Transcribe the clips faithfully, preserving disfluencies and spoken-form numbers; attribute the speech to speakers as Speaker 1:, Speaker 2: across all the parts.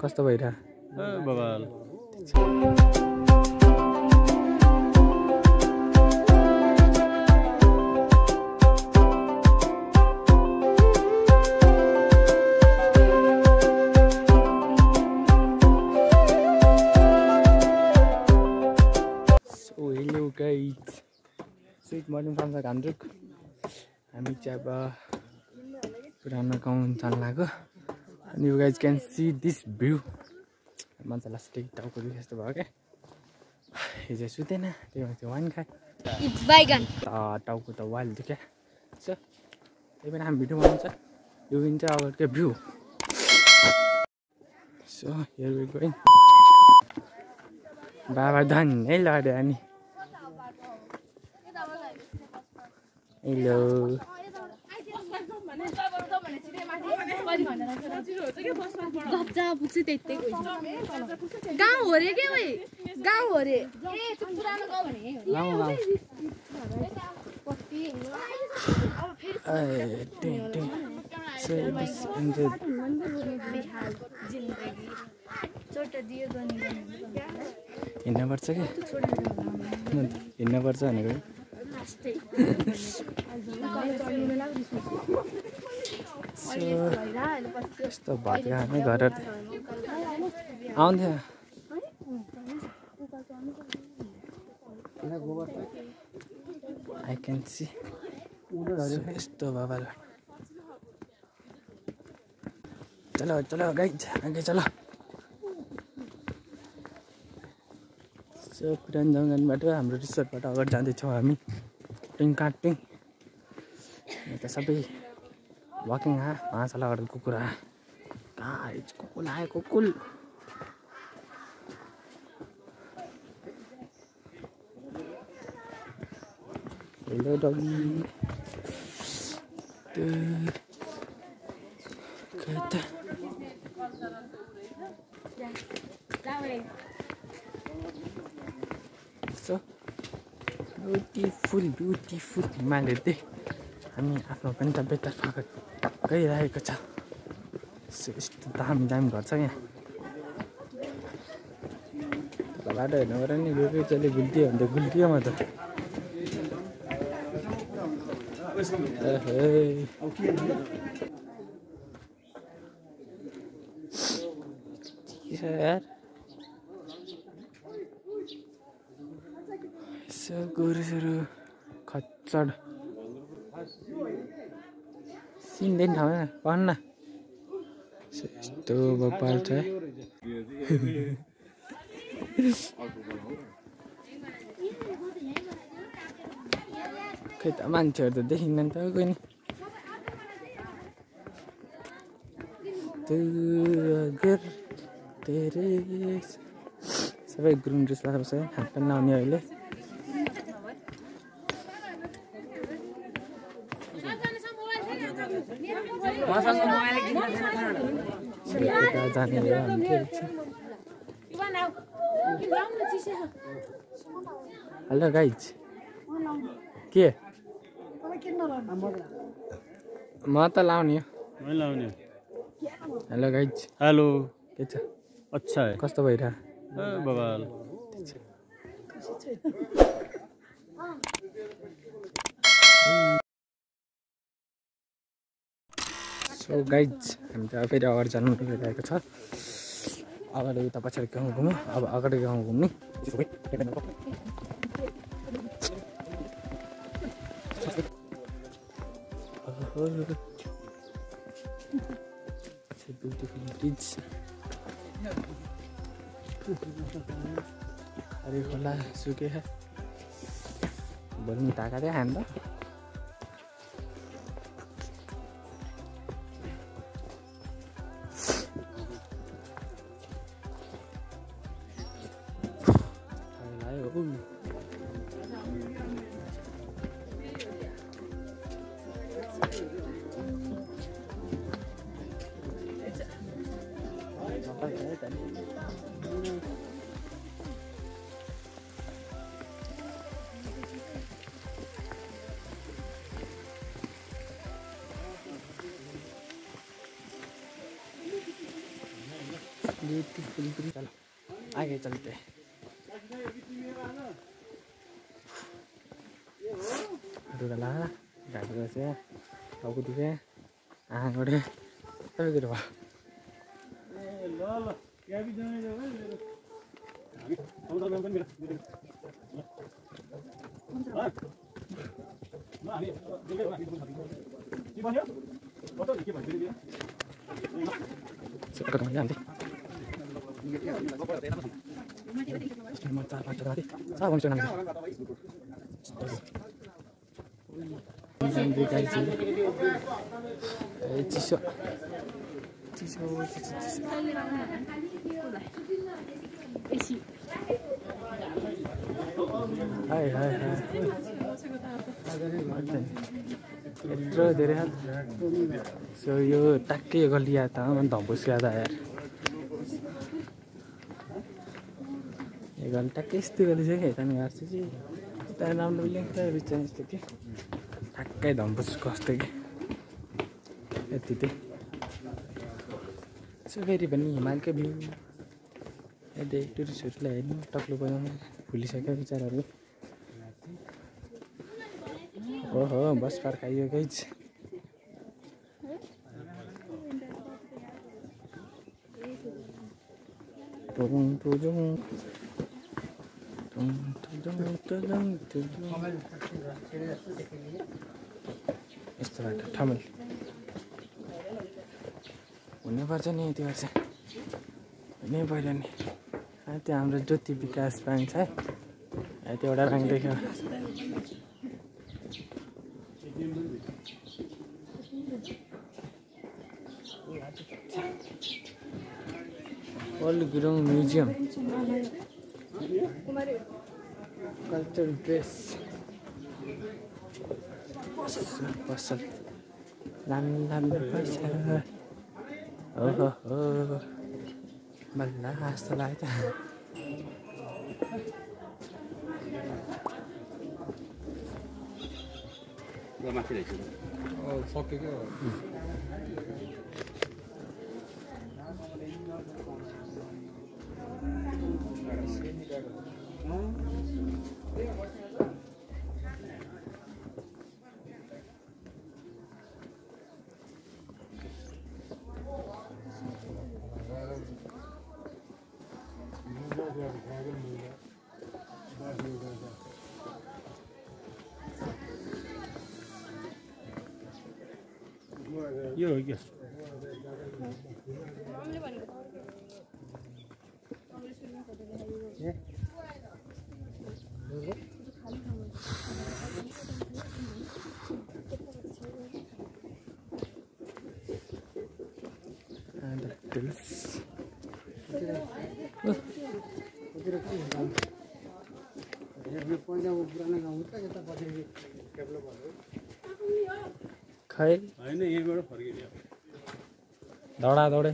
Speaker 1: कस्तो भइरा
Speaker 2: बबाल
Speaker 1: So hello guys, sweet morning from the Ghandruk. हामी चाहिँ अब पुरानो गाउँ जान लाग्यो अनि you guys can see this view. मजा लाग्छ टाउको दुखे जस्तो भयो क्या हिजो सुतेन त्यही भएर वाइन खाए टाउको त वाइल दुख्या छ त्यही पनि हामी भिडियो बनाउँछ यो विन चाहिँ अब त्यो view so here we going बाबा धन्नै लड्यो अनि हेलो
Speaker 3: गाउँ हो रे के वै गाउँ हो रे ए त्यो पुरानो गाउँ भने
Speaker 1: गाउँ गाउँ ए टिङ टिङ सो दिस इन्जॉय
Speaker 3: जिन्दगी छोटा दियो गनी
Speaker 1: हिँड्न पर्छ कि हिँड्न पर्छ भनेको यस्तो भयो हामी घर आउँथ्यो आई क्यान सी यस्तो बाबा चलो चलो गाइज आगे चलो सो पुरानो जङ्गलबाट हाम्रो रिसोर्टबाट अगाडि जाँदैछौँ हामी टिङ काटिङ यता सबै वाकिङ हा माछा अगाडि कुकुरा गाइज कुकुल आयो कुकुल hello doggy so beautiful beautiful हिमाल हेर्दै हामी आफ्नो गन्तव्यतर्फ गइरहेको छ सो यस्तो दामी दामी घर छ यहाँ बाटो हेर्नु पऱ्यो नि यो चाहिँ गुल्टियो भने त गुल्टियो म त यार यसो गोरुसोरु खच्चड सिन्दैन ठाउँमा भन्न यस्तो भोपाल छ खै त मान्छेहरू त देखिन्न नि त कोही नि सबै ग्रुम ड्रेस लगाएको छ हात पनि लाउने अहिले हेलो गाइज के म त लाउने
Speaker 2: मैं लाउने
Speaker 1: हेलो गाइज
Speaker 2: हेलो
Speaker 1: के छ
Speaker 2: अच्छा है
Speaker 1: कस्तो भइरा
Speaker 2: बबाल
Speaker 1: सो गाइज हामी त फेरि अगाडि जानु गइरहेको छ अगाडि उता पछाडि गाउँ घुम्नु अब अगाडि गाउँ घुम्ने ब्युटिफुल ब्रिज अरे खोला सुके भोलि ताका चाहिँ खान्छ ब्यूटीफुल ब्रिज। चलो आगे चलते हैं। डुला घाटो से टाउको दुखे आँखा गरे सबै कुरो भयो। चिसो चिसो चिसो चिसो हाय हाय हाय यत्रो धेरै सो यो ट्याक्कै गलिया त धम्बुस याद आयो यार। यो गली ट्याक्कै यस्तो गली छ कि यता गाड्छु चाहिँ यता राम्रो लेख्छ बिचमा यस्तो कि ट्याक्कै धम्बुस कस्तो कि यति चाहिँ सो फेरि पनि हिमालकै भ्यू यदि टुरिस्टहरूलाई हेर्नु टक्लो बनाउनु भुलिसक्यो विचारहरू। ओहो बस फर्काइयो गाइज। टुजुङ टुजुङ यस्तो बाटो ठमेल हुनुपर्छ नि यति वर्ष हुनै पऱ्यो नि। त्यो हाम्रो ज्योति विकास ब्याङ्क छ यति एउटा ब्याङ्क देख्यो। Old Gurung museum culture dress पसल राम्रो राम्रो पैसा। ओहो हो बल्ल जस्तो लाग्यो त।
Speaker 2: सकेको यो हो क्या
Speaker 1: खै
Speaker 2: होइन यहीँबाट फर्किदियो
Speaker 1: दौडा दौडे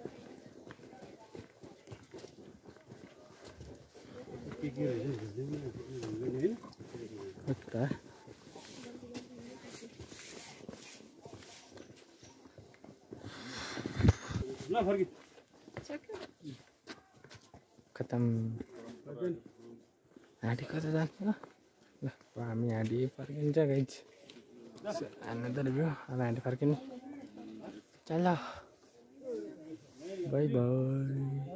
Speaker 1: खतम हाँडी कता जाने हो ल हामी हाँडी फर्किन्छ गाइज। अनदर भ्यू अब हाँडी फर्किने चल बाई बाई।